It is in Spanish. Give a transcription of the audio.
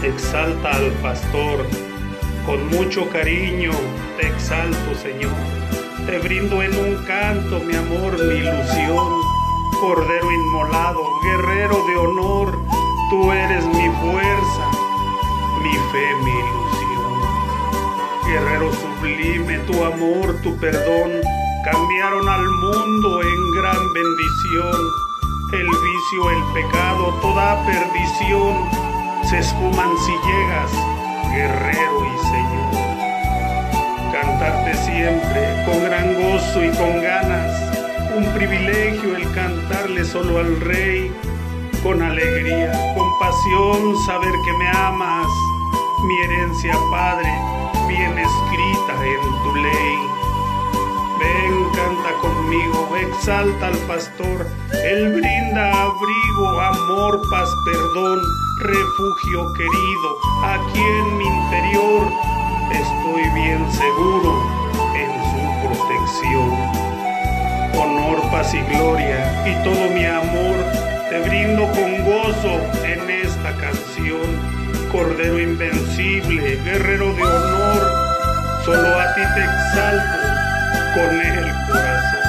Exalta al pastor, con mucho cariño te exalto, Señor. Te brindo en un canto mi amor, mi ilusión. Cordero inmolado, guerrero de honor, tú eres mi fuerza, mi fe, mi ilusión. Guerrero sublime, tu amor, tu perdón, cambiaron al mundo en gran bendición. El vicio, el pecado, toda perdición, se esfuman si llegas, guerrero y Señor. Cantarte siempre con gran gozo y con ganas, un privilegio el cantarle solo al Rey. Con alegría, con pasión, saber que me amas, mi herencia, Padre, bien escrita en tu ley. Ven, canta conmigo, exalta al pastor, él brinda abrigo, amor, paz, perdón, refugio querido, aquí en mi interior estoy bien seguro en su protección. Honor, paz y gloria y todo mi amor te brindo con gozo en esta canción. Cordero invencible, guerrero de honor, solo a ti te exalto con el corazón.